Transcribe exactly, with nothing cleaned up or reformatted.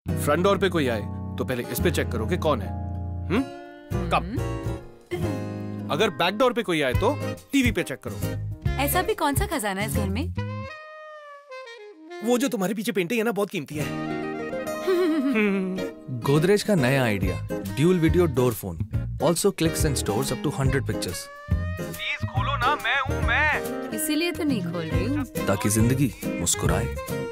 Front door पे कोई आए तो पहले इस पे चेक करो कि कौन है। हम्म? कब? अगर बैक डोर पे कोई आए तो टीवी पे चेक करो। ऐसा भी कौन सा खजाना है इस घर में? वो जो तुम्हारे पीछे पेंटिंग है ना, बहुत कीमती है। गोदरेज का नया idea, dual video door phone, also clicks and stores up to hundred pictures. Please खोलो ना, मैं हूँ मैं। इसीलिए तो नहीं खोल रही हूँ। ताकि जिंदगी मुस्कुराए।